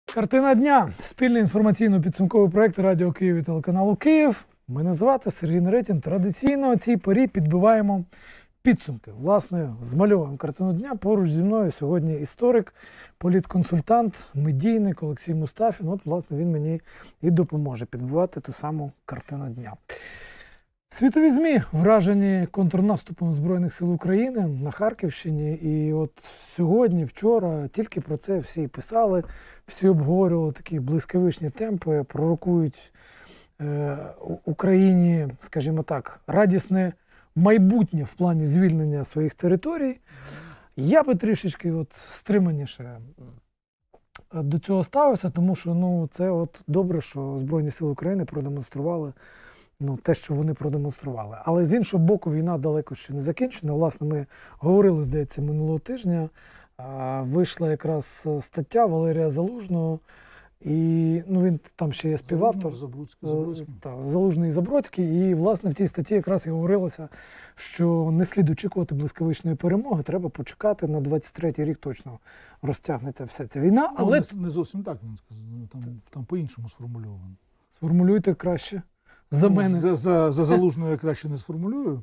Картина дня. Спільний інформаційно-підсумковий проєкт Радіо Київ і телеканалу Київ. Мене звати Сергій Неретін. Традиційно о цій порі підбиваємо підсумки. Власне, змальовуємо картину дня. Поруч зі мною сьогодні історик, політконсультант, медійник Олексій Мустафін. От, власне, він мені і допоможе підбивати ту саму картину дня. Світові ЗМІ вражені контрнаступом Збройних сил України на Харківщині. І от сьогодні, вчора тільки про це всі писали, всі обговорювали такі блискавичні темпи, пророкують Україні, скажімо так, радісне майбутнє в плані звільнення своїх територій. Я би трішечки стриманіше до цього ставився, тому що це добре, що Збройні сили України продемонстрували те, що вони продемонстрували. Але з іншого боку, війна далеко ще не закінчена. Власне, ми говорили, здається, минулого тижня. Вийшла якраз стаття Валерія Залужного, і він там ще є співавтор. Залужний і Забродський. І, власне, в тій статті якраз і говорилося, що не слід очікувати блискавичної перемоги, треба почекати, на 23-й рік точно розтягнеться вся ця війна. Але не зовсім так він сказав, там по-іншому сформульовано. Сформулюйте краще. За мене. За Залужного я краще не сформулюю.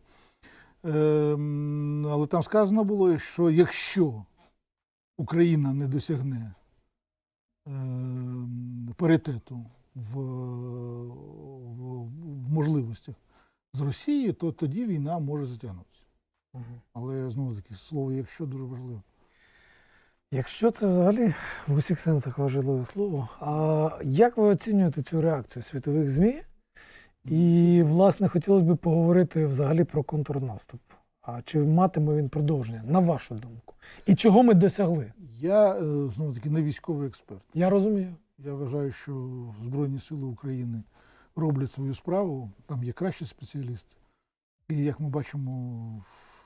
Але там сказано було, що якщо Україна не досягне паритету в можливостях з Росією, то тоді війна може затягнутися. Але, знову-таки, слово «якщо» дуже важливо. Якщо це взагалі в усіх сенсах важливе слово. А як ви оцінюєте цю реакцію світових ЗМІ? І, власне, хотілося б поговорити взагалі про контрнаступ. А чи матиме він продовження, на вашу думку? І чого ми досягли? Я, знову-таки, не військовий експерт. Я розумію. Я вважаю, що Збройні сили України роблять свою справу, там є кращі спеціалісти. І, як ми бачимо,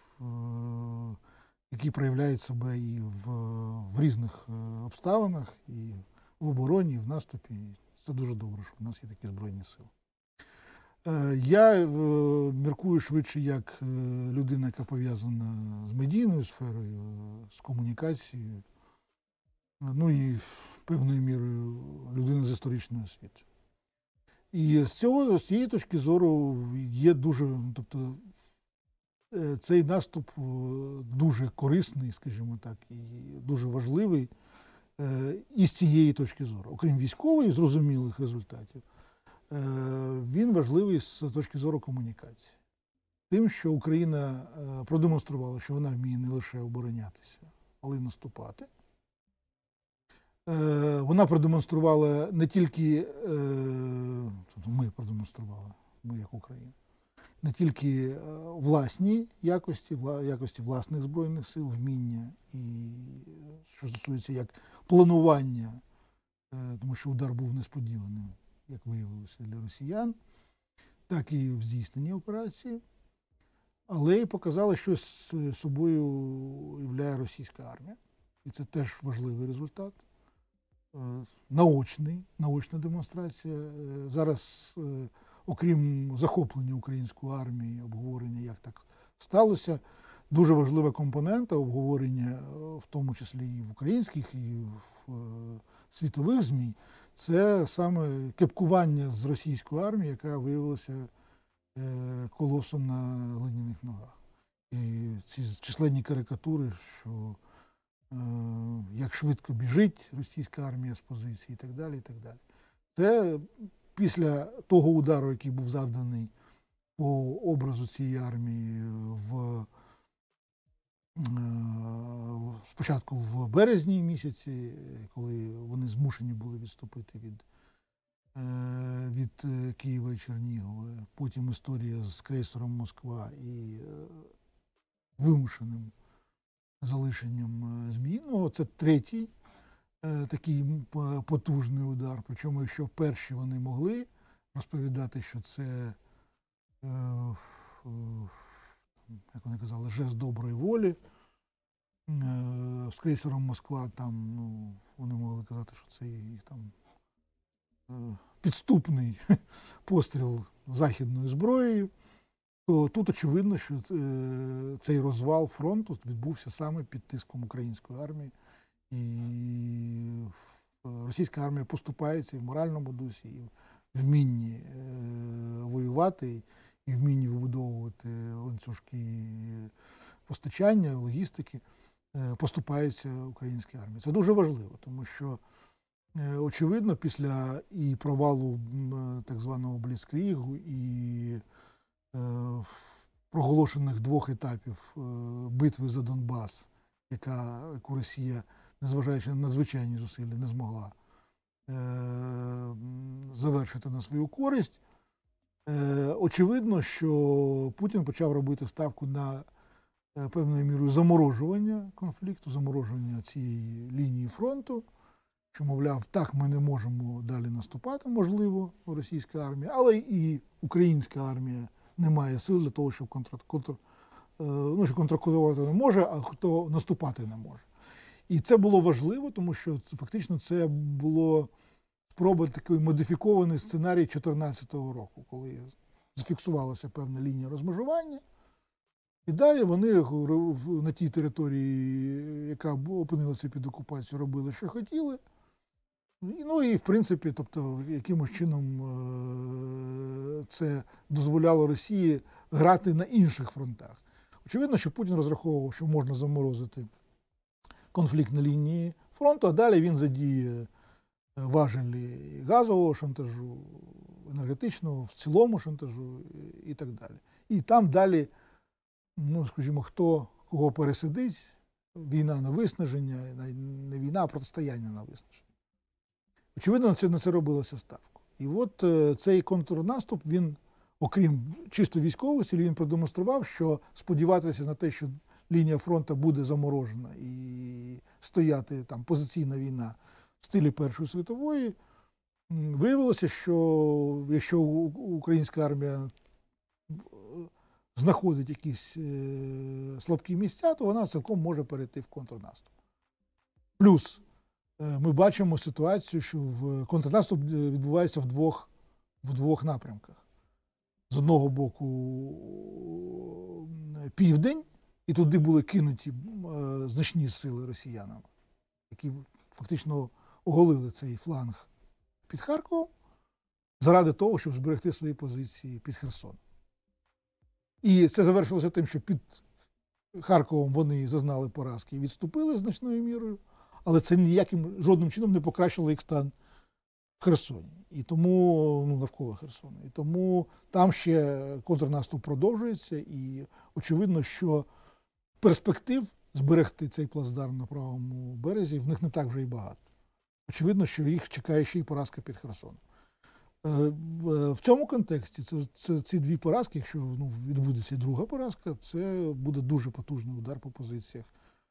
які проявляють себе і в різних обставинах, і в обороні, і в наступі. Це дуже добре, що в нас є такі Збройні сили. Я міркую швидше як людина, яка пов'язана з медійною сферою, з комунікацією, і певною мірою людина з історичної освіти. І з цієї точки зору є цей наступ дуже корисний, скажімо так, і дуже важливий і з цієї точки зору. Окрім військової, зрозумілих результатів, він важливий з точки зору комунікації. Тим, що Україна продемонструвала, що вона вміє не лише оборонятися, але й наступати. Вона продемонструвала не тільки, ми продемонстрували, ми як Україна, не тільки власні якості власних Збройних сил, вміння, і що стосується як планування, тому що удар був несподіваним, як виявилося для росіян, так і в здійсненні операції, але й показали, що собою являє російська армія. І це теж важливий результат. Наочна демонстрація. Зараз, окрім захоплення української армії, обговорення, як так сталося, дуже важлива компонента обговорення, в тому числі і в українських, і в світових ЗМІ, це саме кепкування з російської армії, яка виявилася колосом на глиняних ногах. І ці численні карикатури, що як швидко біжить російська армія з позиції і так далі, і так далі. Це після того удару, який був завданий по образу цієї армії спочатку в березні місяці, коли вони змушені були відступити від Києва і Чернігова, потім історія з крейсером «Москва» і вимушеним залишенням Зміїного. Це третій такий потужний удар. Причому, якщо перші вони могли розповідати, що це, як вони казали, жест доброї волі, з крейсером «Москва» там, вони могли казати, що це їх там підступний постріл західною зброєю, то тут очевидно, що цей розвал фронту відбувся саме під тиском української армії і Російська армія поступається і в моральному дусі, і в вмінні воювати, і вмінні вибудовувати ланцюжки постачання, логістики, поступається українській армії. Це дуже важливо, тому що очевидно, після і провалу так званого Бліцкрігу, і проголошених 2 етапів битви за Донбас, яку Росія, незважаючи на надзвичайні зусилля, не змогла завершити на свою користь, очевидно, що Путін почав робити ставку на певною мірою заморожування конфлікту, заморожування цієї лінії фронту, що, мовляв, так ми не можемо далі наступати, можливо, російська армія, але і українська армія не має сил для того, щоб контрактувати не може, а хто наступати не може. І це було важливо, тому що фактично це було спроба такий модифікований сценарій 2014 року, коли зафіксувалася певна лінія розмежування. І далі вони на тій території, яка опинилася під окупацією, робили, що хотіли. Ну і, в принципі, тобто, якимось чином це дозволяло Росії грати на інших фронтах. Очевидно, що Путін розраховував, що можна заморозити конфлікт на лінії фронту, а далі він задіє важелі газового шантажу, енергетичного, в цілому шантажу і так далі. І там далі, ну, скажімо, хто кого пересидить, війна на виснаження, не війна, а протистояння на виснаження. Очевидно, на це робилося ставку. І от цей контрнаступ, він, окрім чисто військових цілей, він продемонстрував, що сподіватися на те, що лінія фронту буде заморожена і стояти там позиційна війна в стилі Першої світової, виявилося, що якщо українська армія знаходить якісь слабкі місця, то вона цілком може перейти в контрнаступ. Плюс ми бачимо ситуацію, що контрнаступ відбувається в двох напрямках. З одного боку південь, і туди були кинуті значні сили росіянам, які фактично оголили цей фланг під Харковом, заради того, щоб зберегти свої позиції під Херсоном. І це завершилося тим, що під Харковом вони зазнали поразки і відступили значною мірою, але це жодним чином не покращило їх стан в Херсоні. І тому, ну, навколо Херсона. І тому там ще контрнаступ продовжується, і очевидно, що перспектив зберегти цей плацдарм на правому березі в них не так вже й багато. Очевидно, що їх чекає ще й поразка під Херсоном. В цьому контексті ці 2 поразки, якщо відбудеться друга поразка, це буде дуже потужний удар по позиціях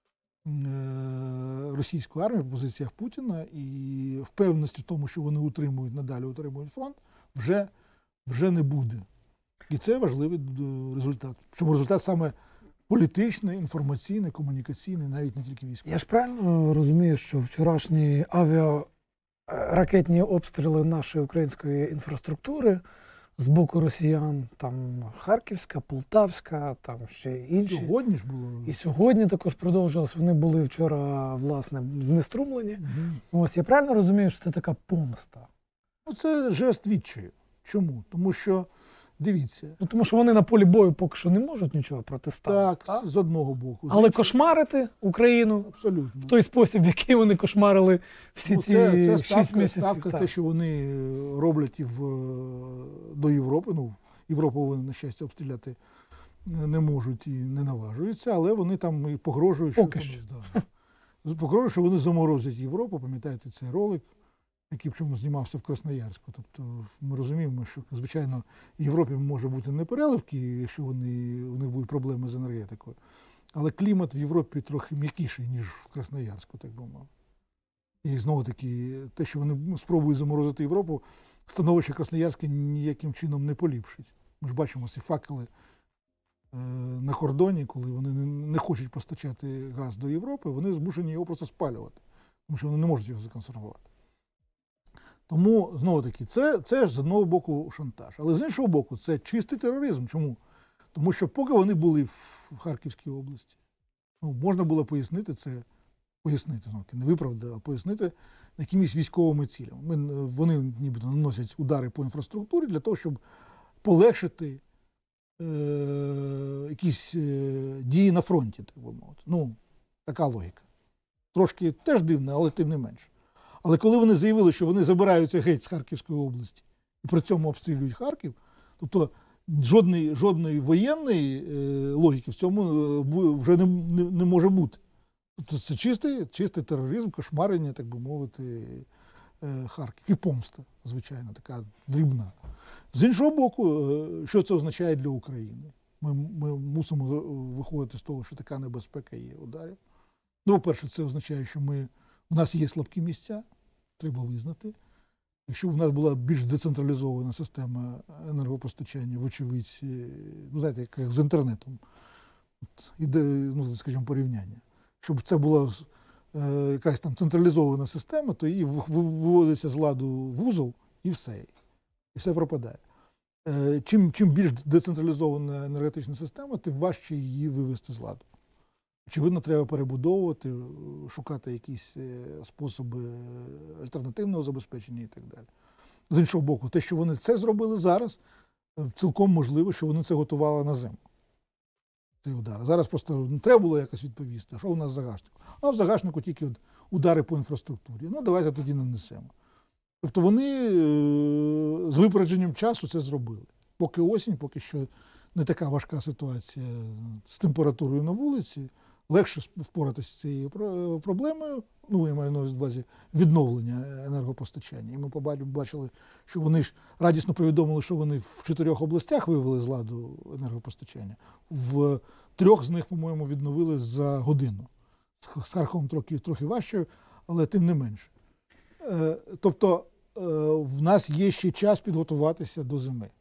російської армії, по позиціях Путіна, і впевненості в тому, що вони надалі утримують фронт, вже не буде. І це важливий результат. Чому результат саме політичний, інформаційний, комунікаційний, навіть не тільки військовий. Я ж правильно розумію, що вчорашні авіаракетні обстріли нашої української інфраструктури з боку росіян, там Харківська, Полтавська, там ще інші. Сьогодні ж було. І сьогодні також продовжилось. Вони були вчора, власне, знеструмлені. Ось, я правильно розумію, що це така помста? Ну, це жест відчаю. Чому? Тому що, дивіться. Ну, тому що вони на полі бою поки що не можуть нічого протиставити. Так, з одного боку. Але кошмарити Україну абсолютно в той спосіб, в який вони кошмарили всі ці 6 місяців. Ставка те, що вони роблять до Європи. Ну, Європу вони, на щастя, обстріляти не можуть і не наважуються, але вони там і погрожують, що вони заморозять Європу. Пам'ятаєте цей ролик, який причому знімався в Красноярську. Тобто ми розуміємо, що, звичайно, Європі може бути непереливки, якщо у них будуть проблеми з енергетикою. Але клімат в Європі трохи м'якіший, ніж в Красноярську, так би мовити. І знову-таки, те, що вони спробують заморозити Європу, становище Красноярське ніяким чином не поліпшить. Ми ж бачимо ці факели на кордоні, коли вони не хочуть постачати газ до Європи, вони змушені його просто спалювати, тому що вони не можуть його законсервувати. Тому, знову-таки, це ж з одного боку шантаж. Але з іншого боку, це чистий тероризм. Чому? Тому що поки вони були в Харківській області, можна було пояснити це пояснити, не виправдати, а пояснити якимись військовими цілями. Вони нібито наносять удари по інфраструктурі для того, щоб полегшити якісь дії на фронті, так би мовити. Ну, така логіка. Трошки теж дивна, але тим не менше. Але коли вони заявили, що вони забираються геть з Харківської області і при цьому обстрілюють Харків, тобто жодної воєнної логіки в цьому вже не може бути. Тобто це чистий тероризм, кошмарення, так би мовити, Харків. І помста, звичайно, така дрібна. З іншого боку, що це означає для України? Ми мусимо виходити з того, що така небезпека є ударів. Ну, по-перше, це означає, що у нас є слабкі місця, треба визнати. Якщо б у нас була більш децентралізована система енергопостачання, вочевидь, ну, знаєте, як з інтернетом, іде, ну, скажімо, порівняння. Щоб це була якась там централізована система, то її виводиться з ладу вузол і все. І все пропадає. Чим більш децентралізована енергетична система, тим важче її вивести з ладу. Очевидно, треба перебудовувати, шукати якісь способи альтернативного забезпечення і так далі. З іншого боку, те, що вони це зробили зараз, цілком можливо, що вони це готували на зиму. Цей удар. Зараз просто не треба було якось відповісти, а що у нас в загашнику? А в загашнику тільки удари по інфраструктурі. Ну, давайте тоді нанесемо. Тобто вони з випередженням часу це зробили. Поки осінь, поки що не така важка ситуація з температурою на вулиці, легше впоратися з цією проблемою, ну, я маю на увазі відновлення енергопостачання. І ми побачили, що вони ж радісно повідомили, що вони в 4 областях вивели з ладу енергопостачання. В 3 з них, по-моєму, відновили за годину. З Харковом трохи важче, але тим не менше. Тобто в нас є ще час підготуватися до зими.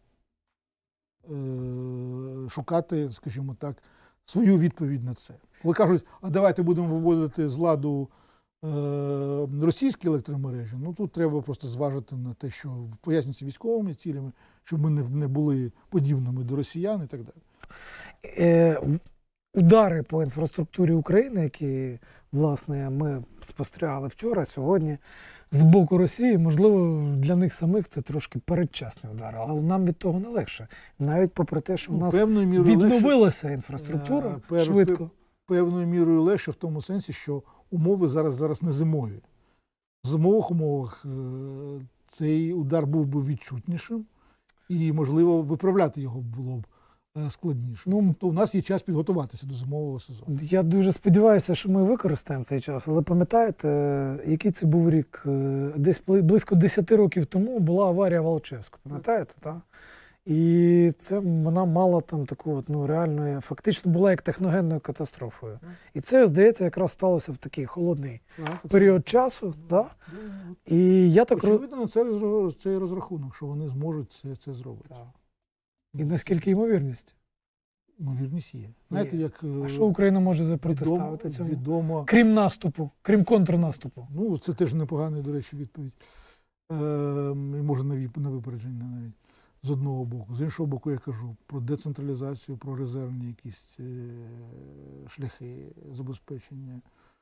Шукати, скажімо так, свою відповідь на це. Коли кажуть, а давайте будемо виводити з ладу російські електромережі, ну тут треба просто зважити на те, що пояснюється військовими цілями, щоб ми не були подібними до росіян і так далі. Удари по інфраструктурі України, які, власне, ми спостерігали вчора, сьогодні, з боку Росії, можливо, для них самих це трошки передчасний удар, але нам від того не легше. Навіть попри те, що у нас відновилася інфраструктура швидко. Певною мірою легше в тому сенсі, що умови зараз не зимові. В зимових умовах цей удар був би відчутнішим і, можливо, виправляти його було б складніше. Ну, то у нас є час підготуватися до зимового сезону. Я дуже сподіваюся, що ми використаємо цей час. Але пам'ятаєте, який це був рік? Десь близько 10 років тому була аварія в Алчевську. Пам'ятаєте, так? І це вона мала там таку реально, фактично була як техногенною катастрофою. І це, здається, якраз сталося в такий холодний період часу. Да? І я так очевидно, на цей розрахунок, що вони зможуть це зробити. Так. І наскільки ймовірність? Ймовірність є. Знаєте, як а що Україна може протиставити цьому? Відомо. Крім наступу, крім контрнаступу. Ну, це теж непоганий, до речі, відповідь. Може, на випередження навіть. З одного боку. З іншого боку, я кажу про децентралізацію, про резервні якісь шляхи забезпечення,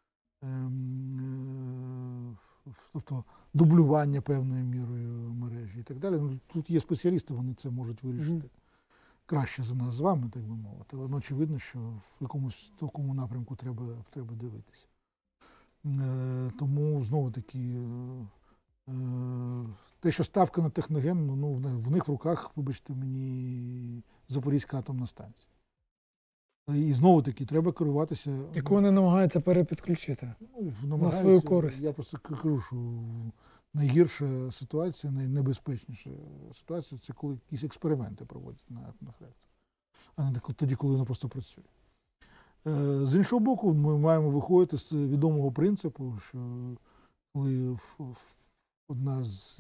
тобто дублювання певною мірою мережі і так далі. Ну, тут є спеціалісти, вони це можуть вирішити краще за нас з вами, так би мовити. Але очевидно, що в якомусь такому напрямку треба дивитися. Тому, знову-таки, те, що ставка на техногенну, ну, в них в руках, вибачте мені, Запорізька атомна станція. І знову-таки треба керуватися... Яку вони намагаються перепідключити на свою користь. Я просто кажу, що найгірша ситуація, найнебезпечніша ситуація, це коли якісь експерименти проводять на атомних реакторах, а не тоді, коли воно просто працює. З іншого боку, ми маємо виходити з відомого принципу, що коли одна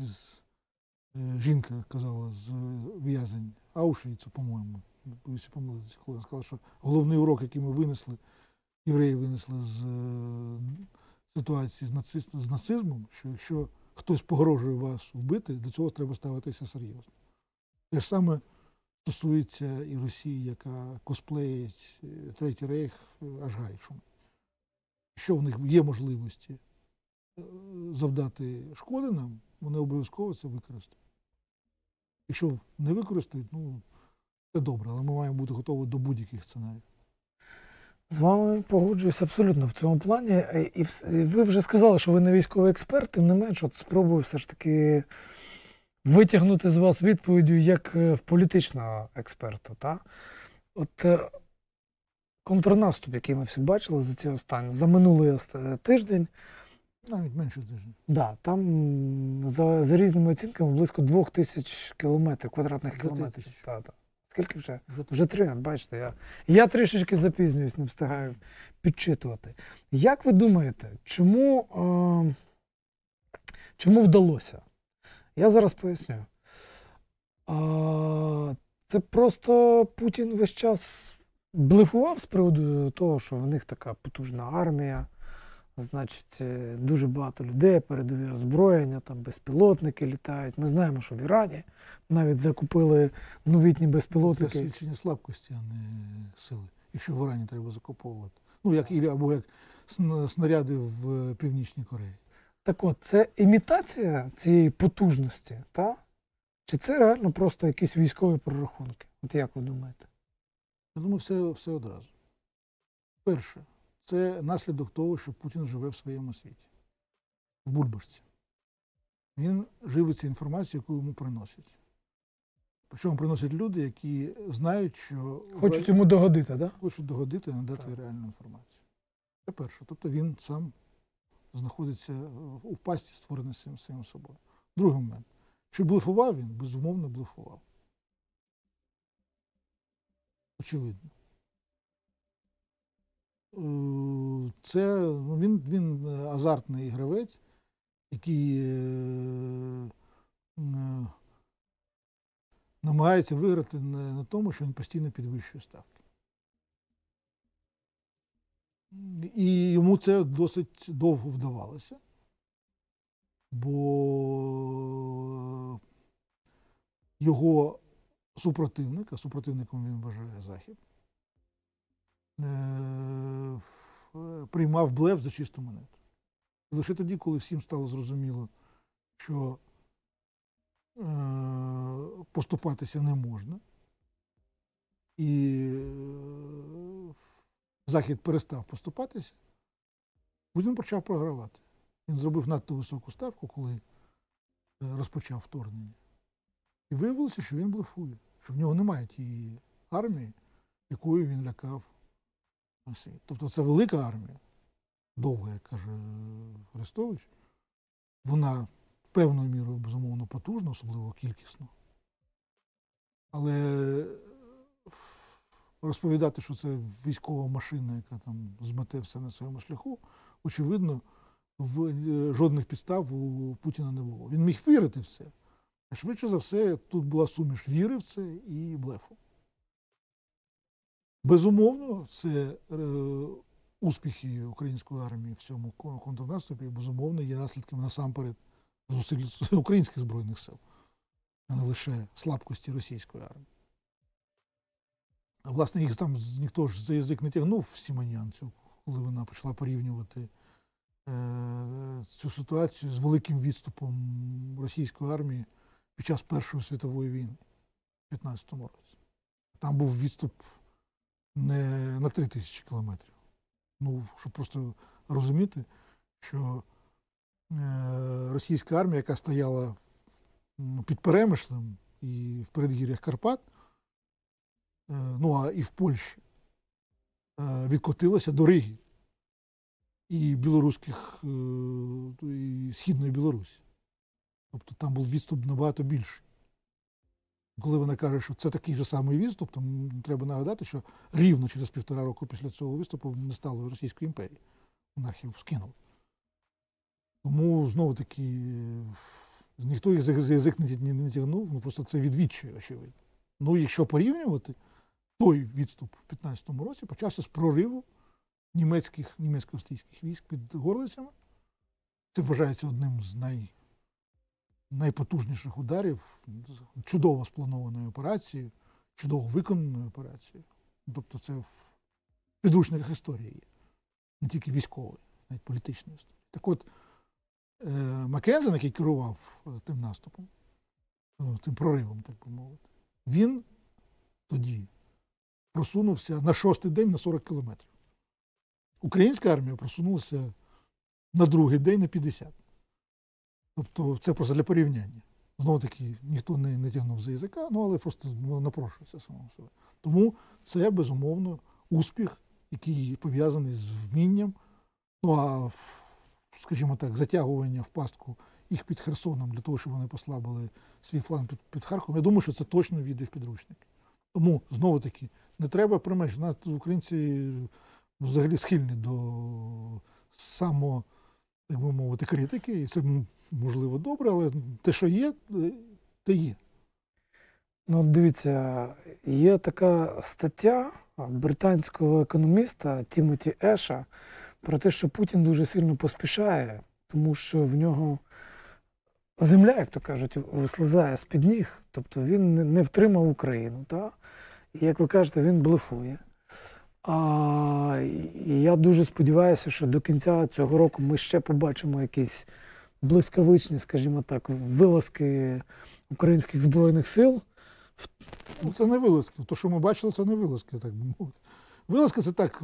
жінка казала з в'язень Аушвіцу, по-моєму, боюся помилитися, коли сказала, що головний урок, який ми винесли, євреї винесли з ситуації з нацизмом, що якщо хтось погрожує вас вбити, до цього треба ставитися серйозно. Те ж саме стосується і Росії, яка косплеїть Третій рейх аж гайчому. Якщо в них є можливості завдати шкоди нам, вони обов'язково це використають. Якщо не використають, ну, це добре, але ми маємо бути готові до будь-яких сценаріїв. З вами погоджуюсь абсолютно в цьому плані. І ви вже сказали, що ви не військовий експерт, тим не менш, от спробую все ж таки витягнути з вас відповіддю як в політичного експерта. Та? От контрнаступ, який ми всі бачили за минулий тиждень, Навіть менше тижня. да, там за різними оцінками близько 2000 кілометрів, квадратних Вже кілометрів. 3000. Та. Скільки вже? Вже Вже 3, бачите, я трішечки запізнююсь, не встигаю підчитувати. Як ви думаєте, чому вдалося? Я зараз поясню. Це просто Путін весь час блефував з приводу того, що в них така потужна армія, значить, дуже багато людей, передові озброєння, там безпілотники літають. Ми знаємо, що в Ірані навіть закупили новітні Це безпілотники. свідчення слабкості, а не сили. Якщо в Ірані треба закуповувати. Ну, або як снаряди в Північній Кореї. Так от, це імітація цієї потужності, та? Чи це реально просто якісь військові прорахунки? От як ви думаєте? Я думаю, все одразу. Перше, це наслідок того, що Путін живе в своєму світі. В бульбашці. Він живиться інформацією, яку йому приносять. Причому приносять люди, які знають, що Хочуть йому догодити, так? Да? хочуть догодити і надати реальну інформацію. Це перше. Тобто він сам знаходиться у пастці, створений самим собою. Другий момент. Чи блефував він? Безумовно, блефував. Очевидно. Він азартний гравець, який намагається виграти на тому, що він постійно підвищує ставки. І йому це досить довго вдавалося, бо його супротивник, а супротивником він вважає Захід, приймав блеф за чисту монету. І лише тоді, коли всім стало зрозуміло, що поступатися не можна, і Захід перестав поступатися, Путін почав програвати. Він зробив надто високу ставку, коли розпочав вторгнення. І виявилося, що він блефує, що в нього немає тієї армії, якою він лякав світ. Тобто це велика армія, довга, як каже Арестович. Вона певною мірою, безумовно, потужна, особливо кількісно. Але розповідати, що це військова машина, яка там змете все на своєму шляху, очевидно, жодних підстав у Путіна не було. Він міг вірити в це. А швидше за все, тут була суміш віри в це і блефу. Безумовно, це успіхи української армії в цьому контрнаступі, безумовно, є наслідками насамперед зусиль українських Збройних сил, а не лише слабкості російської армії. А, власне, їх там ніхто ж за язик не тягнув, Сімонянцю, коли вона почала порівнювати цю ситуацію з великим відступом російської армії під час Першої світової війни в 15-му році. Там був відступ не на 3000 кілометрів. Ну, щоб просто розуміти, що російська армія, яка стояла під Перемишлем і в передгір'ях Карпат, ну а і в Польщі, відкотилася до Риги і білоруських, і Східної Білорусі. Тобто там був відступ набагато більший. Коли вона каже, що це такий же самий відступ, то треба нагадати, що рівно через 1,5 року після цього виступу не стало Російської імперії. Монархію скинули. Тому, знову-таки, ніхто їх за язик не тягнув, ну просто це відвідчує, очевидно. Ну, якщо порівнювати, той відступ в 15-му році почався з прориву німецько-австрійських військ під Горлицями. Це вважається одним з найпотужніших ударів, чудово спланованої операції, чудово виконаної операції. Тобто це в підручниках історії є, не тільки військової. навіть політичної історії. Так от, Маккензен, який керував тим наступом, тим проривом, так би мовити, він тоді просунувся на 6-й день на 40 кілометрів. Українська армія просунулася на 2-й день на 50. Тобто це просто для порівняння. Знову-таки, ніхто не тягнув за язика, але просто напрошується самого себе. Тому це, безумовно, успіх, який пов'язаний з вмінням, скажімо так, затягування в пастку їх під Херсоном для того, щоб вони послабили свій фланг під Харковом. Я думаю, що це точно війде в підручники. Тому, знову-таки, не треба применшувати. Українці взагалі схильні до так би мовити, критики, і це, можливо, добре, але те, що є, те є. Ну, дивіться, є така стаття британського економіста Тімоті Еша про те, що Путін дуже сильно поспішає, тому що в нього земля, як то кажуть, вислизає з-під ніг, тобто він не втримав Україну. Та? І, як ви кажете, він блефує. І я дуже сподіваюся, що до кінця цього року ми ще побачимо якісь блискавичні, скажімо так, вилазки українських Збройних сил. Це не вилазки. То, що ми бачили, це не вилазки, так би мовити. Вилазки – це так,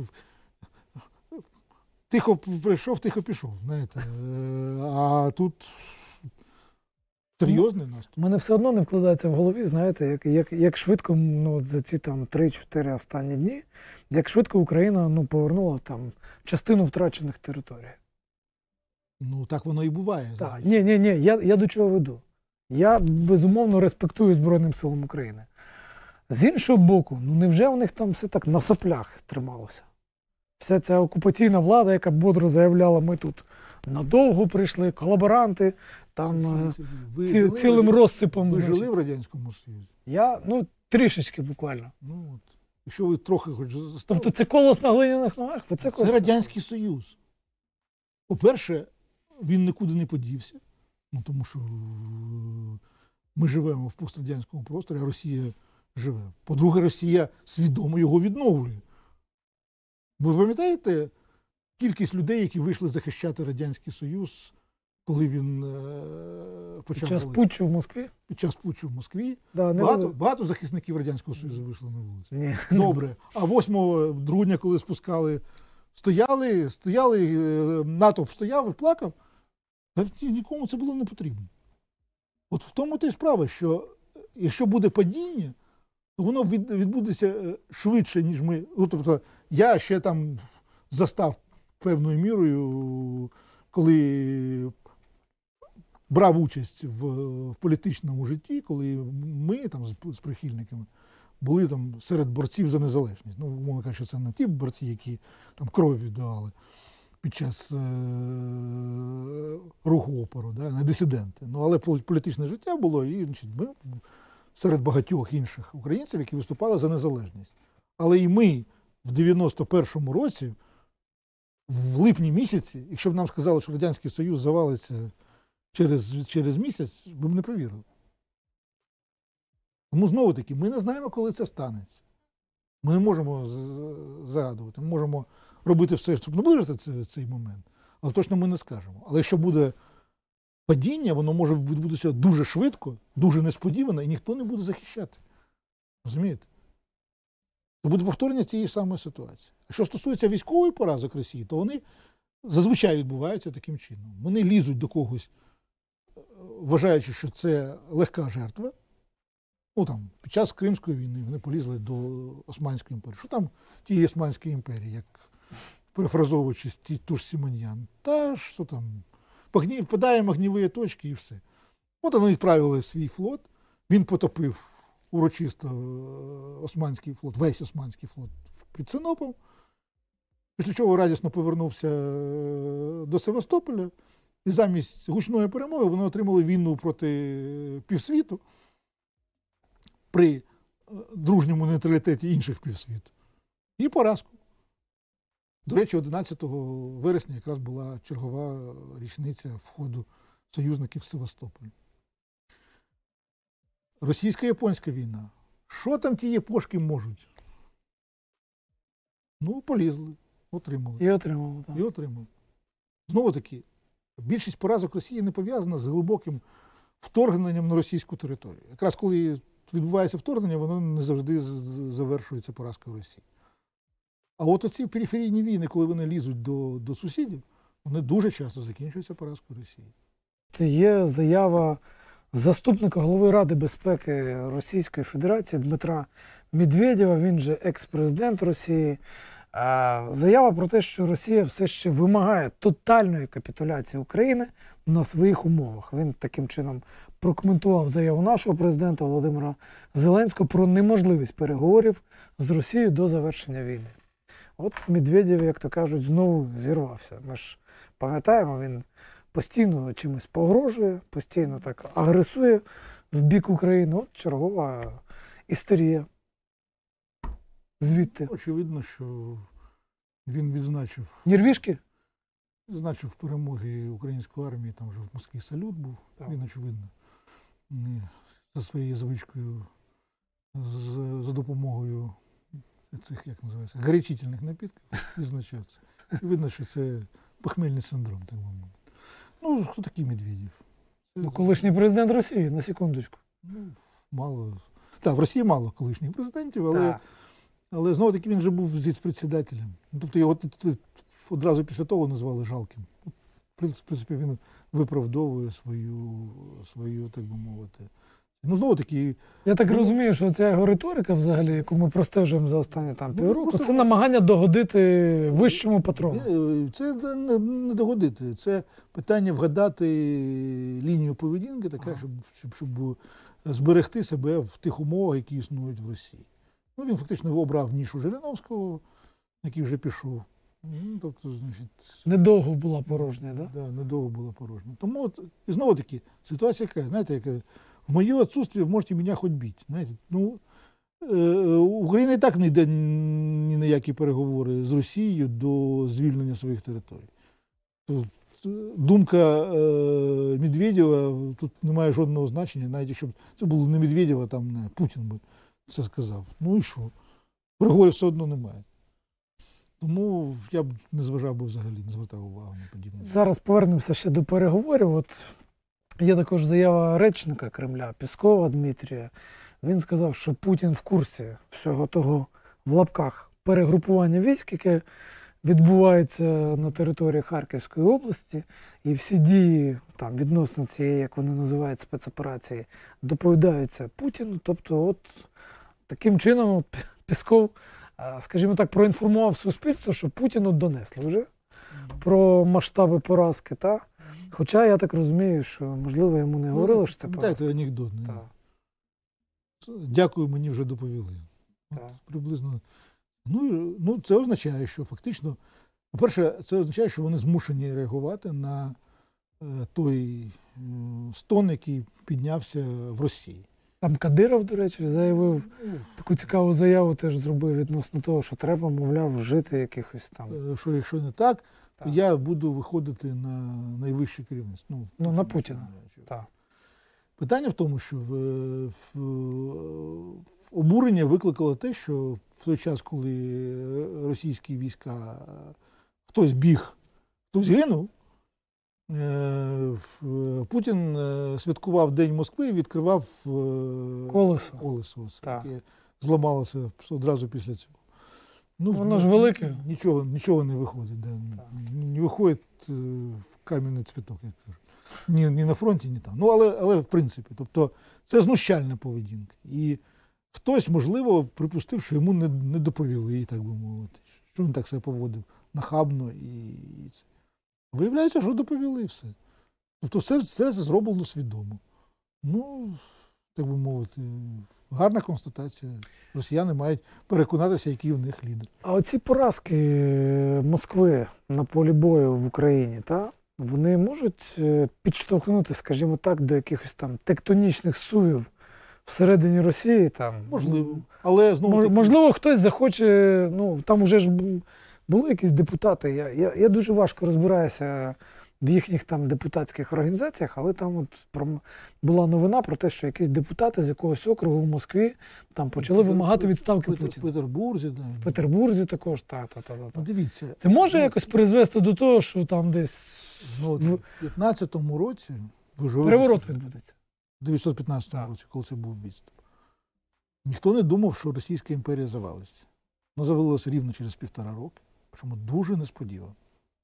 тихо прийшов, тихо пішов, знаєте. А тут серйозний наступ. У мене все одно не вкладається в голові, знаєте, як швидко за ці 3-4 останні дні, як швидко Україна повернула частину втрачених територій. Так воно і буває. Так, ні, я до чого веду. Я, безумовно, респектую Збройним силам України. З іншого боку, невже у них там все так на соплях трималося? Вся ця окупаційна влада, яка бодро заявляла, ми тут надовго прийшли, колаборанти, цілим розсипом. Ви жили в Радянському Союзі? Я, трішечки буквально. Якщо ви трохи хоч заставили. Тобто це колос на глиняних ногах? Це Радянський Союз. По-перше, він нікуди не подівся, тому що ми живемо в пострадянському просторі, а Росія живе. По-друге, Росія свідомо його відновлює. Ви пам'ятаєте кількість людей, які вийшли захищати Радянський Союз, коли він почав... Під час путчу в Москві? Під час путчу в Москві. Да, багато захисників Радянського Союзу вийшли на вулицю. Ні. Добре. А 8 грудня, коли спускали, стояли, натовп стояв і плакав, нікому це було не потрібно. От в тому то й справа, що якщо буде падіння, то воно відбудеться швидше, ніж ми. Тобто я ще застав певною мірою, коли брав участь в політичному житті, коли ми з прихильниками були серед борців за незалежність. Мовно кажучи, це не ті борці, які кров віддавали під час руху опору, не дисиденти. Але політичне життя було, і ми серед багатьох інших українців, які виступали за незалежність. Але і ми в 91-му році, в липні місяці, якщо б нам сказали, що Радянський Союз завалиться через місяць, ми б не повірили. Тому знову-таки, ми не знаємо, коли це станеться. Ми не можемо загадувати, ми можемо робити все, щоб наближити цей момент, але точно ми не скажемо. Але якщо буде падіння, воно може відбутися дуже швидко, дуже несподівано, і ніхто не буде захищати. Розумієте? Це буде повторення цієї самої ситуації. А що стосується військової поразок Росії, то вони зазвичай відбуваються таким чином. Вони лізуть до когось, вважаючи, що це легка жертва. Під час Кримської війни вони полізли до Османської імперії. Що там тієї Османської імперії, як перефразовуючи ту ж Сімоньян? Та що там? Впадаємо огніві точки і все. От вони відправили свій флот, він потопив урочисто Османський флот, весь Османський флот під Синопом, після чого радісно повернувся до Севастополя, і замість гучної перемоги вони отримали війну проти півсвіту при дружньому нейтралітеті інших півсвіту. І поразку. До речі, 11 вересня якраз була чергова річниця входу союзників в Севастополь. Російсько-японська війна. Що там ті япошки можуть? Полізли, отримали. І отримали, так. І отримали. Знову таки, більшість поразок Росії не пов'язана з глибоким вторгненням на російську територію. Якраз коли відбувається вторгнення, воно не завжди завершується поразкою Росії. А от оці периферійні війни, коли вони лізуть до сусідів, вони дуже часто закінчуються поразкою Росії. Це є заява заступника голови Ради безпеки Російської Федерації Дмитра Медведєва, він же екс-президент Росії. Заява про те, що Росія все ще вимагає тотальної капітуляції України на своїх умовах. Він таким чином прокоментував заяву нашого президента Володимира Зеленського про неможливість переговорів з Росією до завершення війни. От Медведєв, як то кажуть, знову зірвався. Ми ж пам'ятаємо, він постійно чимось погрожує, постійно так агресує в бік України. От чергова істерія. Звідти. Очевидно, що він Нервішки? відзначив перемоги української армії, там вже в Москві салют був. Так. Він, очевидно, за своєю звичкою, за допомогою цих, як називається, гарячительних напідків відзначав це. І видно, що це похмельний синдром, так би мовити. Ну, хто такий Медведєв? Ну, колишній президент Росії, на секундочку. Ну, мало. Так, в Росії мало колишніх президентів, але, Так. але знову-таки він вже був зіцпредседателем. Тобто його одразу після того назвали жалким. В принципі, він виправдовує свою, так би мовити. Ну, знову-таки... Я так розумію, що ця його риторика, взагалі, яку ми простежуємо за останні півроку, просто... це намагання догодити вищому патрону. Це не догодити. Це питання вгадати лінію поведінки, така, щоб зберегти себе в тих умовах, які існують в Росії. Ну, він фактично обрав нішу Жириновського, який вже пішов. Ну, тобто, значить, Недовго була порожня, так? Да, недовго була порожня. Тому от, і знову таки, ситуація яка, знаєте, яка, в моє відсутствие можете мене хоч бити. Знаєте, ну, Україна і так не йде ні на які переговори з Росією до звільнення своїх територій. Думка Медведєва тут не має жодного значення, навіть якщо б це було не Медведєв, а там не Путін би це сказав. Ну і що? Переговорів все одно немає. Тому я б не зважав би взагалі, не звертав увагу на подібне. Зараз повернемося ще до переговорів. От є також заява речника Кремля Пєскова Дмитрія. Він сказав, що Путін в курсі всього того, в лапках, перегрупування військ, яке відбувається на території Харківської області, і всі дії там відносно цієї, як вони називають, спецоперації, доповідаються Путіну. Тобто, от таким чином Пєсков, скажімо так, проінформував суспільство, що Путіну донесли вже про масштаби поразки. Та? Хоча я так розумію, що, можливо, йому не говорили, що це поразка. Пам'ятаєте анекдот? Дякую, мені вже доповіли. Приблизно. Ну, це означає, що фактично, по-перше, це означає, що вони змушені реагувати на той стон, який піднявся в Росії. Там Кадиров, до речі, заявив, таку цікаву заяву теж зробив відносно того, що треба, мовляв, вжити якихось там. Що якщо не так, то я буду виходити на найвище керівництво. Ну, на Путіна. Так. Питання в тому, що обурення викликало те, що в той час, коли російські війська, хтось біг, хтось гинув, Путін святкував День Москви і відкривав колесо, яке зламалося одразу після цього. Ну, воно ж велике. Нічого не виходить. Да. Не виходить кам'яний цвіток, як кажуть. Ні на фронті, ні там. Ну, але в принципі, тобто це знущальна поведінка. І хтось, можливо, припустив, що йому не доповіли, так би мовити, що він так себе поводив нахабно і це. Виявляється, що доповіли все. Тобто все зроблено свідомо. Ну, так би мовити, гарна констатація. Росіяни мають переконатися, який в них лідер. А оці поразки Москви на полі бою в Україні, вони можуть підштовхнути, скажімо так, до якихось там тектонічних зсувів всередині Росії? Там, можливо. Але знову можливо, хтось захоче, там уже ж були якісь депутати. Я дуже важко розбираюся в їхніх там депутатських організаціях, але там от була новина про те, що якісь депутати з якогось округу в Москві там почали вимагати відставки Путіна. В Петербурзі. В Петербурзі також, так. Ну, дивіться. Це може якось призвести до того, що там десь Ну, в 15-му році, переворот відбудеться. В 1915 році, коли це був відступ, ніхто не думав, що Російська імперія завалиться. Вона завалилася рівно через 1,5 роки, причому дуже несподівано.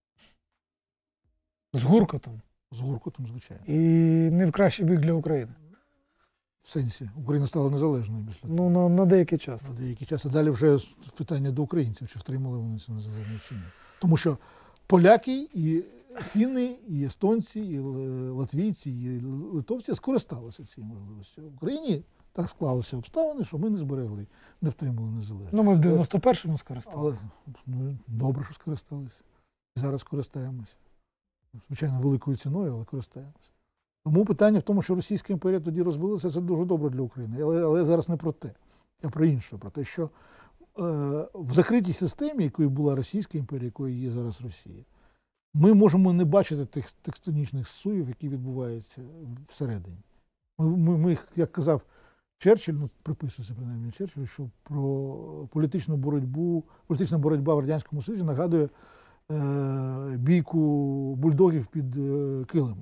З гуркотом. З гуркотом, звичайно. І не в кращий бік для України. В сенсі, Україна стала незалежною після того. Ну, на деякий час. На деякий час. А далі вже питання до українців, чи втримали вони цю незалежність чи ні. Тому що поляки, і фіни, і естонці, і латвійці, і литовці скористалися цією можливістю. В Україні так склалися обставини, що ми не зберегли, не втримали незалежність. Ну, ми в 91-му скористалися. Ну, добре, що скористалися. Зараз користаємося. Звичайно, великою ціною, але користаємося. Тому питання в тому, що Російська імперія тоді розвилася, це дуже добре для України. Але зараз не про те. Я про інше. Про те, що в закритій системі, якою була Російська імперія, якою є зараз Росія, ми можемо не бачити тих тектонічних зсуїв, які відбуваються всередині. Ми, як казав Черчилль, ну, приписується принаймні Черчиллю, що про політична боротьба в Радянському Союзі нагадує бійку бульдогів під килимом.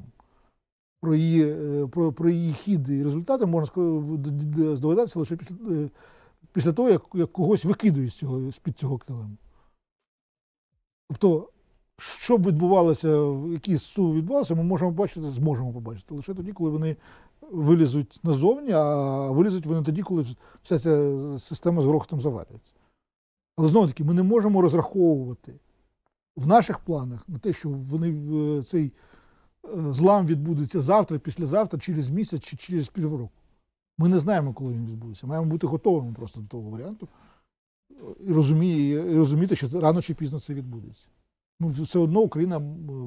Про її хід і результати можна здогадатися лише після того, як когось викидують з-під цього килиму. Тобто, що б відбувалося, який зсув відбувався, ми зможемо побачити лише тоді, коли вони вилізуть назовні, а вилізуть вони тоді, коли вся ця система з грохотом завалюється. Але знову-таки, ми не можемо розраховувати в наших планах на те, що цей злам відбудеться завтра, післязавтра, через місяць чи через півроку. Ми не знаємо, коли він відбудеться. Маємо бути готовими просто до того варіанту і розуміти, що рано чи пізно це відбудеться. Ну, все одно Україна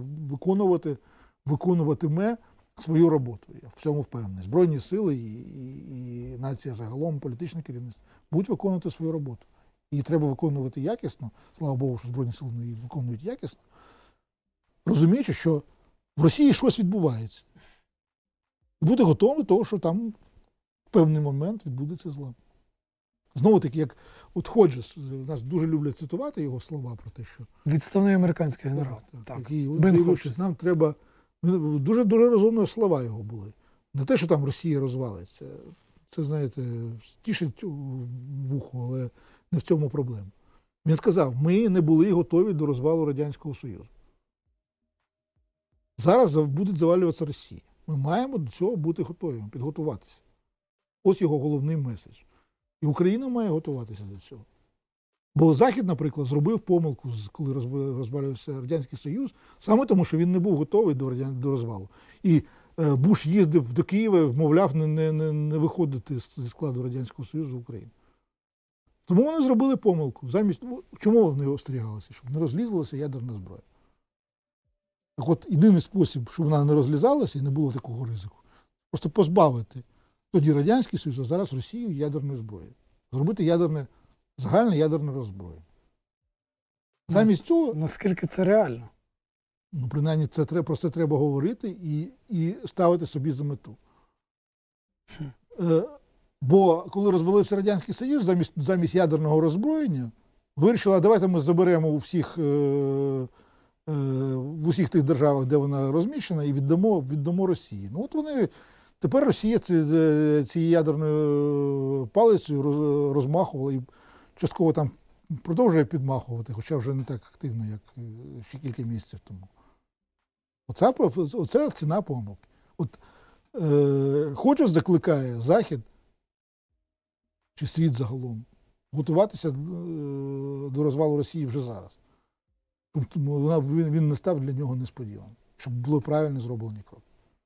виконуватиме свою роботу. Я в цьому впевнений. Збройні сили і нація загалом, політичне керівництво будуть виконувати свою роботу. Її треба виконувати якісно. Слава Богу, що Збройні сили її виконують якісно. Розуміючи, що в Росії щось відбувається. І бути готовим до того, що там в певний момент відбудеться злам. Знову-таки, як от Ходжес, нас дуже люблять цитувати його слова про те, що... Відставний американський генерал. Бен Ходжес. Нам треба... Дуже розумні слова його були. Не те, що там Росія розвалиться. Це, знаєте, тішить вухо, але не в цьому проблема. Він сказав, ми не були готові до розвалу Радянського Союзу. Зараз буде завалюватися Росія. Ми маємо до цього бути готові, підготуватися. Ось його головний меседж. І Україна має готуватися до цього. Бо Захід, наприклад, зробив помилку, коли розвалювався Радянський Союз, саме тому, що він не був готовий до розвалу. І Буш їздив до Києва, вмовляв не виходити зі складу Радянського Союзу в Україну. Тому вони зробили помилку. Чому вони остерігалися? Щоб не розлізлася ядерна зброя. Так от, єдиний спосіб, щоб вона не розлізалася і не було такого ризику, просто позбавити тоді Радянський Союз, а зараз Росію ядерної зброї. Зробити загальне ядерне роззброєння. Замість цього... Наскільки це реально? Ну, принаймні, про це треба говорити і ставити собі за мету. Бо коли розвалився Радянський Союз, замість ядерного роззброєння, вирішили, давайте ми заберемо в усіх тих державах, де вона розміщена, і віддамо Росії. Ну, от вони... Тепер Росія цією ядерною палицею розмахувала і частково там продовжує підмахувати, хоча вже не так активно, як ще кілька місяців тому. Оце ціна помилки. Ходжес закликає Захід, чи світ загалом, готуватися до розвалу Росії вже зараз. Тобто він не став для нього несподіваним, щоб були правильно зроблені кроки.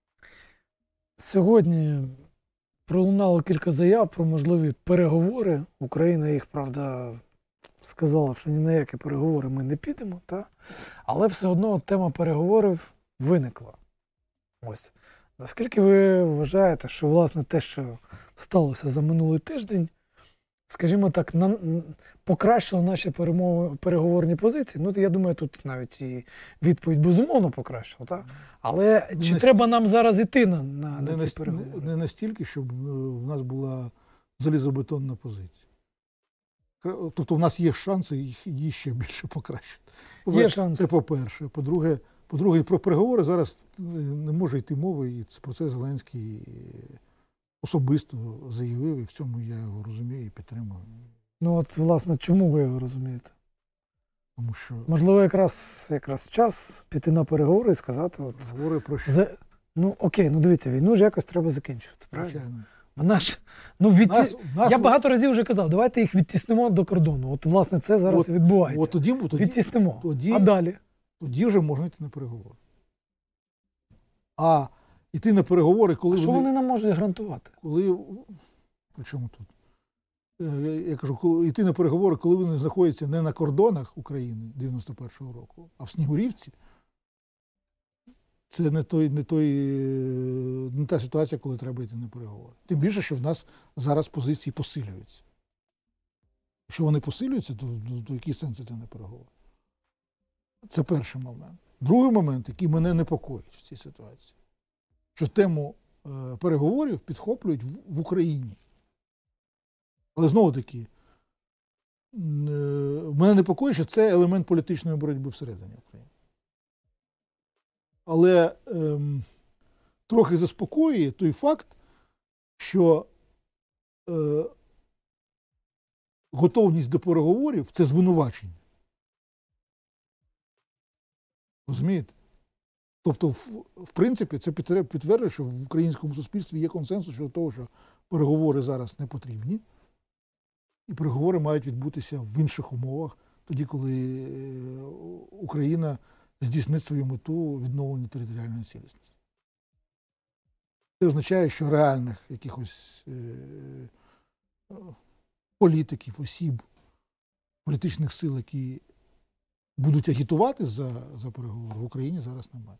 Сьогодні пролунало кілька заяв про можливі переговори. Україна їх, правда, сказала, що ні на які переговори ми не підемо, але все одно тема переговорів виникла. Ось. Наскільки ви вважаєте, що, власне, те, що сталося за минулий тиждень, скажімо так, покращило наші переговорні позиції. Ну, я думаю, тут навіть і відповідь безумовно покращила. Так? Але чи треба нам зараз йти на ці переговори? Не настільки, щоб в нас була залізобетонна позиція. Тобто в нас є шанси її ще більше покращити. Є шанси. Це по-перше. По-друге, про переговори зараз не може йти мови, і про це Зеленський особисто заявив, і в цьому я його розумію і підтримую. Ну от, власне, чому ви його розумієте? Тому що... Можливо, якраз час піти на переговори і сказати... Переговори про що? Ну, окей, ну дивіться, війну ж якось треба закінчувати, правильно? Звичайно. Вона ж, я багато разів вже казав, давайте їх відтіснимо до кордону. От, власне, це зараз відбувається. Відтіснимо. А далі? Тоді вже можна йти на переговори. А йти на переговори, коли що вони нам можуть гарантувати? При чому тут? Я кажу, йти на переговори, коли вони знаходяться не на кордонах України 91-го року, а в Снігурівці, це не та ситуація, коли треба йти на переговори. Тим більше, що в нас зараз позиції посилюються. Якщо вони посилюються, то який сенс йти на переговори? Це перший момент. Другий момент, який мене непокоїть в цій ситуації, що тему переговорів підхоплюють в Україні. Але знову-таки, мене непокоїть, що це елемент політичної боротьби всередині України. Але трохи заспокоює той факт, що готовність до переговорів – це звинувачення. Розумієте? Тобто, в принципі, це підтверджує, що в українському суспільстві є консенсус щодо того, що переговори зараз не потрібні. І переговори мають відбутися в інших умовах, тоді, коли Україна здійснить свою мету відновлення територіальної цілісності. Це означає, що реальних якихось політиків, осіб, політичних сил, які будуть агітувати за переговори, в Україні зараз немає.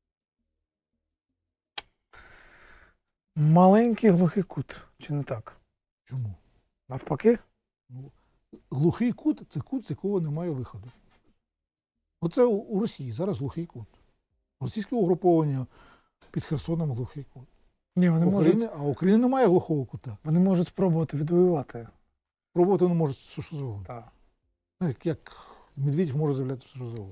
Маленький глухий кут, чи не так? Чому? Навпаки? Глухий кут – це кут, з якого немає виходу. Оце у Росії зараз глухий кут. Російське угруповання під Херсоном глухий кут. Ні, А у України немає глухого кута. Вони можуть спробувати відвоювати. Спробувати не можуть все, що завгодно. Так. Як Медведєв може заявляти все, що завгодно.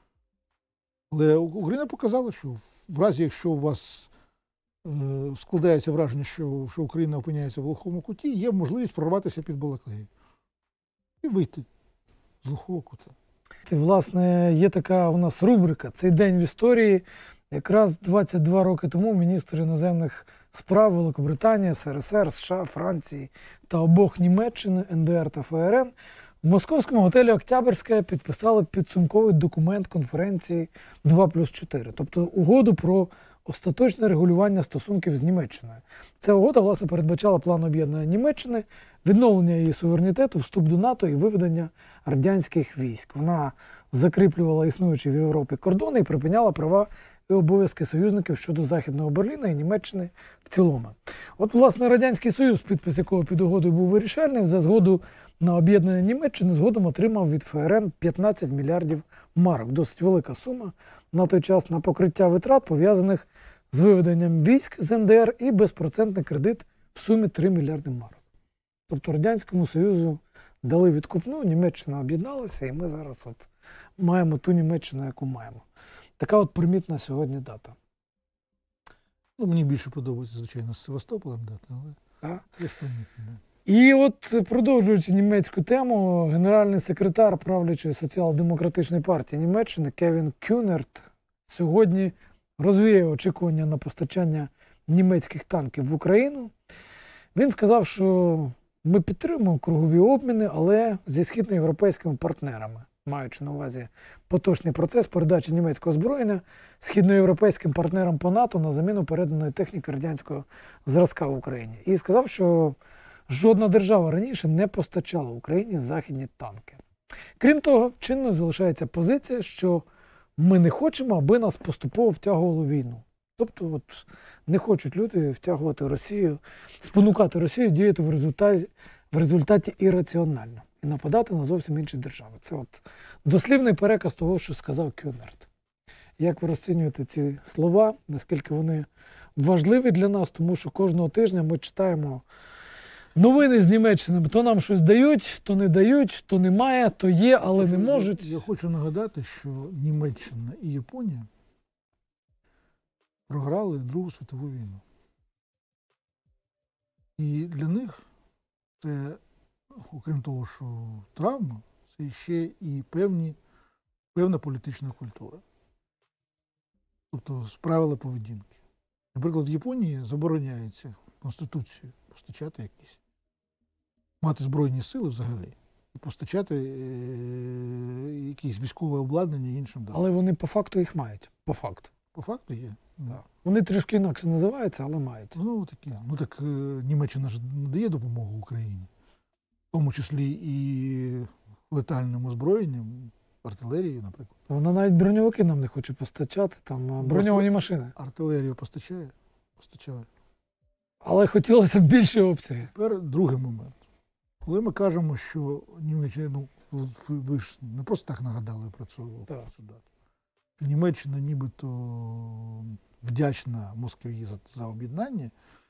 Але Україна показала, що в разі, якщо у вас складається враження, що Україна опиняється в глухому куті, є можливість прорватися під Балаклею. І вийти з глухого кута. Власне, є така у нас рубрика «Цей день в історії». Якраз 22 роки тому міністр іноземних справ Великобританії, СРСР, США, Франції та обох Німеччини, НДР та ФРН в московському готелі «Октябрьська» підписали підсумковий документ конференції 2+4, тобто угоду про остаточне регулювання стосунків з Німеччиною. Ця угода, власне, передбачала план об'єднання Німеччини, відновлення її суверенітету, вступ до НАТО і виведення радянських військ. Вона закріплювала існуючі в Європі кордони і припиняла права і обов'язки союзників щодо Західного Берліна і Німеччини в цілому. От, власне, Радянський Союз, підпис якого під угодою був вирішальним, за згоду на об'єднання Німеччини згодом отримав від ФРН 15 мільярдів марок. Досить велика сума на той час на покриття витрат, пов'язаних з виведенням військ з НДР і безпроцентний кредит в сумі 3 мільярди марок. Тобто Радянському Союзу дали відкупну, Німеччина об'єдналася, і ми зараз от маємо ту Німеччину, яку маємо. Така от примітна сьогодні дата. Ну, мені більше подобається, звичайно, з Севастополем дата, але є ж примітно. І от, продовжуючи німецьку тему, генеральний секретар правлячої соціал-демократичної партії Німеччини Кевін Кюнерт сьогодні розвіяв очікування на постачання німецьких танків в Україну. Він сказав, що ми підтримуємо кругові обміни, але зі східноєвропейськими партнерами, маючи на увазі поточний процес передачі німецького озброєння східноєвропейським партнерам по НАТО на заміну переданої техніки радянського зразка в Україні. І сказав, що жодна держава раніше не постачала Україні західні танки. Крім того, чинною залишається позиція, що ми не хочемо, аби нас поступово втягували в війну. Тобто не хочуть люди втягувати Росію, спонукати Росію діяти в в результаті ірраціонально і нападати на зовсім інші держави. Це от дослівний переказ того, що сказав Кюнерт. Як ви розцінюєте ці слова, наскільки вони важливі для нас, тому що кожного тижня ми читаємо новини з Німеччини. То нам щось дають, то не дають, то немає, то є, але не можуть. Я хочу нагадати, що Німеччина і Японія програли Другу світову війну. І для них це, окрім того, що травма, це ще і певна політична культура. Тобто правила поведінки. Наприклад, в Японії забороняється Конституцією постачати якісь, мати збройні сили взагалі, і постачати якісь військове обладнання іншим державам. Але вони по факту їх мають. По факту. По факту є. Так. Вони трішки інакше називаються, але мають. Ну, такі. Ну так Німеччина ж надає допомогу Україні, в тому числі і летальним озброєнням, артилерією, наприклад. Вона навіть броньовики нам не хоче постачати, там броньовані машини. Артилерію постачає? Постачає. Але хотілося б більші обсяги. Тепер другий момент. Коли ми кажемо, що Німеччина, ну, ви ж не просто так нагадали про цю дату, що Німеччина нібито вдячна Москві за об'єднання,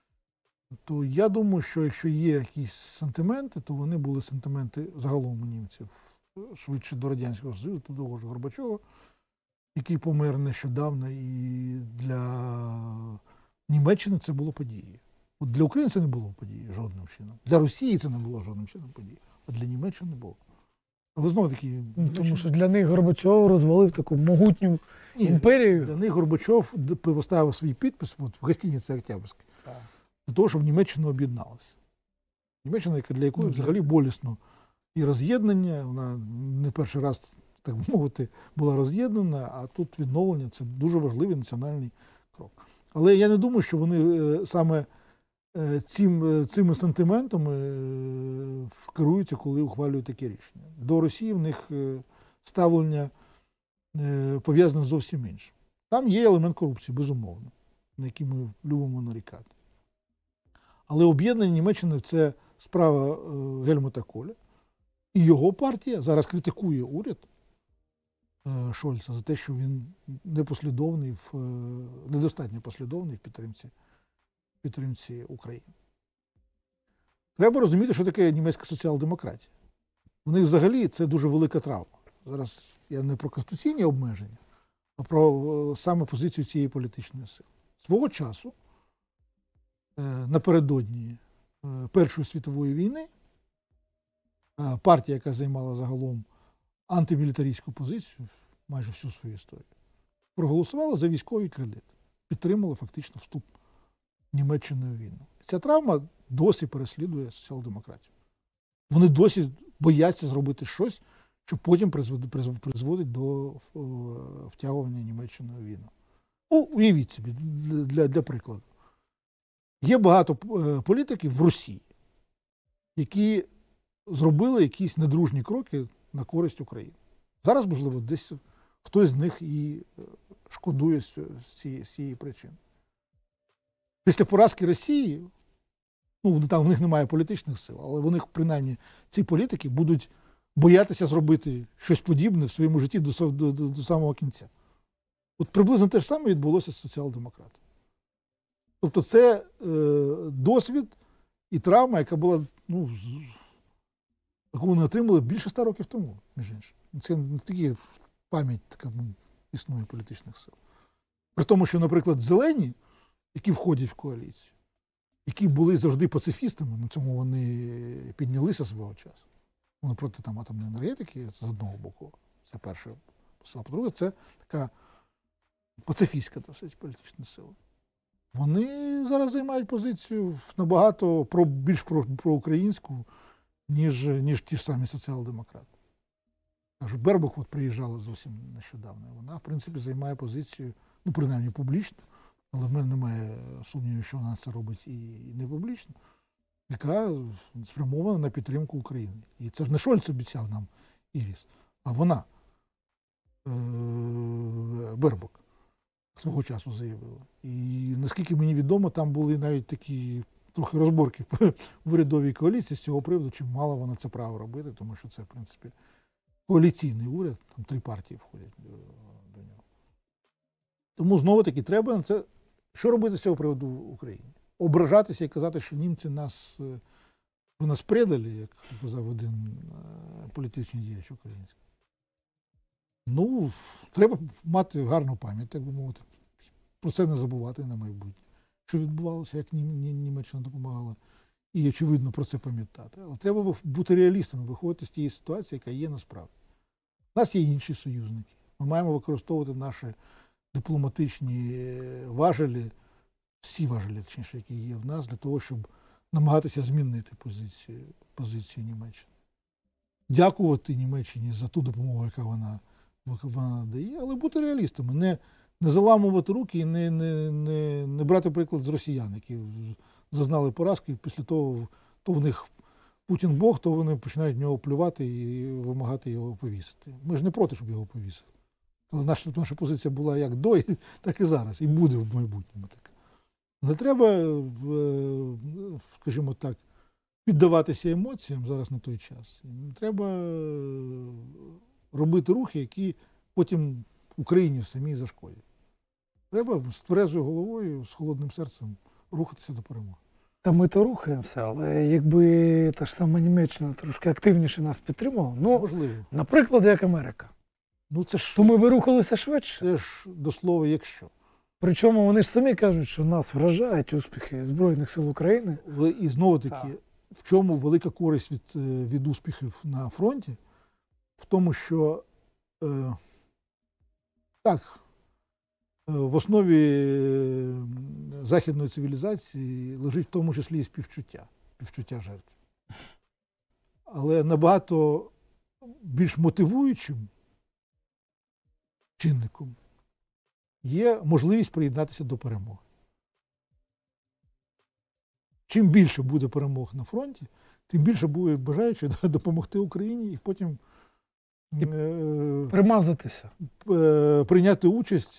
то я думаю, що якщо є якісь сентименти, то вони були сентименти загалом у німців, швидше до Радянського Союзу, до того ж Горбачова, який помер нещодавно, і для Німеччини це було подією. От для України це не було події жодним чином. Для Росії це не було жодним чином події, а для Німеччини не було. Але знову таки... Тому що для них Горбачов розвалив таку могутню імперію. Для них Горбачов поставив свій підпис от, в гостиниці Октябрьській, для того, щоб Німеччина об'єдналася. Німеччина, для якої взагалі болісно і роз'єднання, вона не перший раз, так би мовити, була роз'єднана, а тут відновлення – це дуже важливий національний крок. Але я не думаю, що вони саме цими сантиментами керуються, коли ухвалюють таке рішення. До Росії в них ставлення пов'язане зовсім іншим. Там є елемент корупції, безумовно, на який ми любимо нарікати. Але об'єднання Німеччини – це справа Гельмута Коля. І його партія зараз критикує уряд Шольца за те, що він недостатньо послідовний в підтримці України. Треба розуміти, що таке німецька соціал-демократія. У них взагалі це дуже велика травма. Зараз я не про конституційні обмеження, а про саме позицію цієї політичної сили. Свого часу, напередодні Першої світової війни, партія, яка займала загалом антимілітаристську позицію майже всю свою історію, проголосувала за військовий кредит, підтримала фактично вступ Німеччини у війну. Ця травма досі переслідує соціал-демократію. Вони досі бояться зробити щось, що потім призводить до втягування Німеччини у війну. Ну, уявіть собі, для прикладу. Є багато політиків в Росії, які зробили якісь недружні кроки на користь України. Зараз, можливо, десь хтось з них і шкодує з цієї причини. Після поразки Росії, ну, там в них немає політичних сил, але вони, принаймні, ці політики будуть боятися зробити щось подібне в своєму житті до самого кінця. От приблизно те ж саме відбулося з соціал-демократами. Тобто це досвід і травма, яка була, ну, яку вони отримали більше 100 років тому, між іншим. Це не тільки пам'ять така існує політичних сил. При тому, що, наприклад, зелені, які входять в коаліцію, які були завжди пацифістами, на цьому вони піднялися свого часу. Вони проти там атомної енергетики, це з одного боку, це перше посила. По-друге, це така пацифістська досить політична сила. Вони зараз займають позицію набагато більш проукраїнську, ніж ті ж самі соціал-демократи. Кажу, Бербок от приїжджала зовсім нещодавно. Вона, в принципі, займає позицію, ну, принаймні, публічно, але в мене немає сумнівів, що вона це робить і не публічно, яка спрямована на підтримку України. І це ж не Шольц обіцяв нам Іріс, а вона, Бербок, свого часу заявила. І, наскільки мені відомо, там були навіть такі трохи розборки в урядовій коаліції з цього приводу, чи мала вона це право робити, тому що це, в принципі, коаліційний уряд, там 3 партії входять до нього. Тому, знову-таки, треба на це... Що робити з цього приводу в Україні? Ображатися і казати, що німці ви нас предали, як казав один політичний діяч український. Ну, треба мати гарну пам'ять, так би мовити. Про це не забувати на майбутнє. Що відбувалося, як Німеччина допомагала. І, очевидно, про це пам'ятати. Але треба бути реалістами, виходити з тієї ситуації, яка є насправді. У нас є інші союзники. Ми маємо використовувати наші дипломатичні важелі, всі важелі, точніше, які є в нас, для того, щоб намагатися змінити позицію Німеччини. Дякувати Німеччині за ту допомогу, яка вона дає, але бути реалістами, не заламувати руки і не брати приклад з росіян, які зазнали поразки, і після того то в них Путін Бог, то вони починають в нього плювати і вимагати його повісити. Ми ж не проти, щоб його повісили. Але наша позиція була як до, так і зараз, і буде в майбутньому так. Не треба, скажімо так, піддаватися емоціям зараз на той час. Не треба робити рухи, які потім Україні самій зашкодять. Треба з тверезою головою, з холодним серцем рухатися до перемоги. Та ми то рухаємося, але якби та ж сама Німеччина трошки активніше нас підтримувала, ну, Можливо. наприклад, як Америка, Ну, це ж, то ми би рухалися швидше. це ж до слова, якщо. Причому вони ж самі кажуть, що нас вражають успіхи Збройних сил України. І знову-таки, Так. в чому велика користь від успіхів на фронті? В тому, що так, в основі західної цивілізації лежить в тому числі і співчуття жертв. Але набагато більш мотивуючим чинником є можливість приєднатися до перемоги. Чим більше буде перемог на фронті, тим більше буде бажаючих допомогти Україні і потім Примазатися. Прийняти участь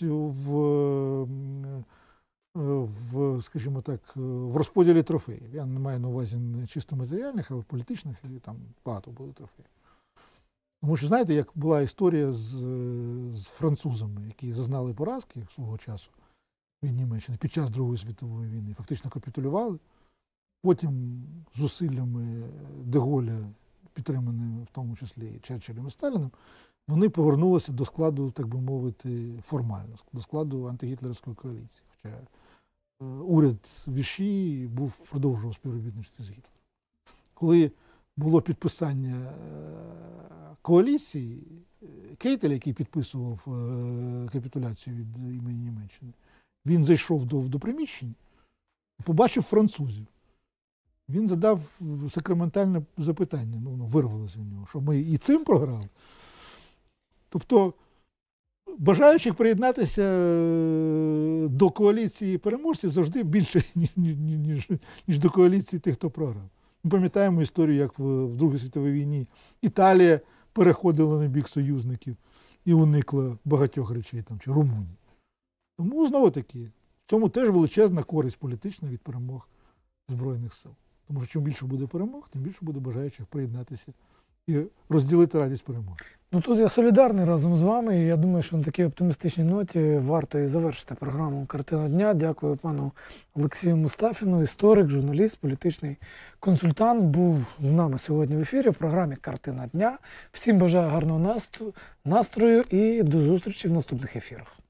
скажімо так, в розподілі трофеїв. Я не маю на увазі не чисто матеріальних, але політичних, і там багато було трофеїв. Тому що, знаєте, як була історія з французами, які зазнали поразки свого часу від Німеччини під час Другої світової війни, фактично капітулювали. Потім зусиллями Де-Голля, підтриманими в тому числі і Черчиллем і Сталіним, вони повернулися до складу, так би мовити, формально, до складу антигітлерівської коаліції. Хоча уряд Віші продовжував співробітництво з Гітлером. Коли було підписання коаліції, Кейтель, який підписував капітуляцію від імені Німеччини, він зайшов до приміщення і побачив французів. Він задав сакраментальне запитання, вирвалося в нього, що ми і цим програли. Тобто, бажаючих приєднатися до коаліції переможців завжди більше, ніж до коаліції тих, хто програв. Ми пам'ятаємо історію, як в Другій світовій війні Італія переходила на бік союзників і уникла багатьох речей, там, чи Румунії. Тому, знову-таки, в цьому теж величезна користь політична від перемог Збройних сил. Тому що чим більше буде перемог, тим більше буде бажаючих приєднатися і розділити радість перемоги. Ну тут я солідарний разом з вами, і я думаю, що на такій оптимістичній ноті варто і завершити програму «Картина дня». Дякую пану Олексію Мустафіну, історик, журналіст, політичний консультант, був з нами сьогодні в ефірі в програмі «Картина дня». Всім бажаю гарного настрою і до зустрічі в наступних ефірах.